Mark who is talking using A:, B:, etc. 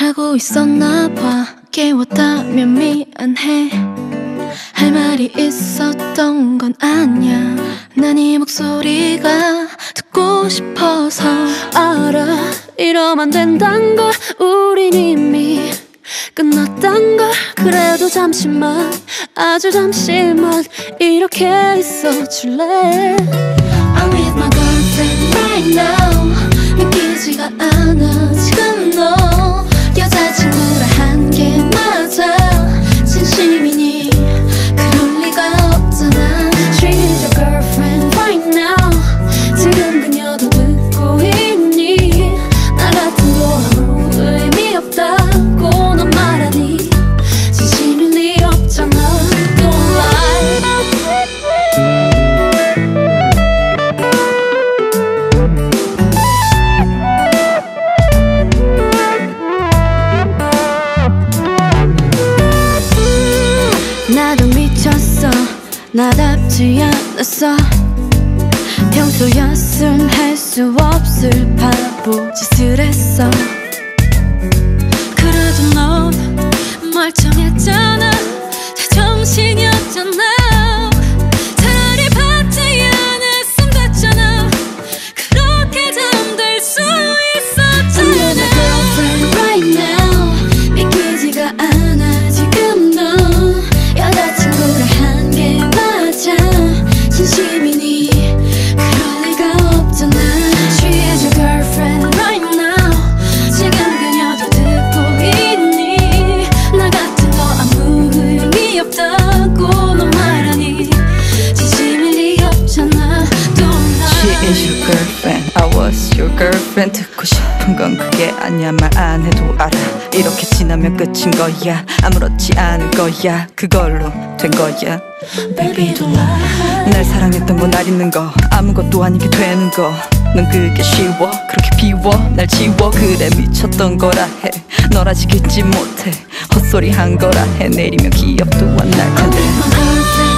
A: 자고 있었나 봐. 깨웠다면 미안해. 할 말이 있었던 건 아니야. 난 이 목소리가 듣고 싶어서. 알아, 이러면 안 된단 걸. 우린 이미 끝났단 걸. 그래도 잠시만, 아주 잠시만 이렇게 있어줄래. I'm with my girlfriend right now. 믿기지가 않아 지금 너 여자친구라 한 게 맞아. 진심이니? 그럴 리가 없잖아. She's your girlfriend right now. 지금 그녀도 듣고 있니? 나 같은 거 아무 의미 없다고 넌 말하니? 진심일 리 없잖아. Don't lie. 나도 미쳤어. 나답지 않았어. 평소였음 할 수 없을 바보 짓을 했어. 그래도 넌 멀쩡했잖아. 다 정신이었잖아. 차라리 받지 않았으면 됐잖아. 그렇게 잠들 수 있었잖아. I'm your girlfriend right now. 믿기지가 않아 지금 너 여자친구를 한 게 맞아. 진심이니? 그럴 리가 없잖아. She is your girlfriend right now. 지금 그녀도 듣고 있니? 나 같은 거 아무 의미 없다고 넌 말하니? 진심일 리 없잖아. Don't lie.
B: She is your girlfriend, I was your girlfriend. 듣고 싶은 건 그게 아니야. 말 안 해도 알아. 이렇게 지나면 끝인 거야. 아무렇지 않을 거야. 그걸로 된 거야.
A: Baby don't lie.
B: 날 사랑했던 거, 날 잊는 거, 아무것도 아니게 되는 거. 넌 그게 쉬워. 그렇게 비워 날 지워. 그래 미쳤던 거라 해. 널 아직 잊지 못해. 헛소리 한 거라 해. 내리면 기억도 안 날 텐데.
A: I'm with my girlfriend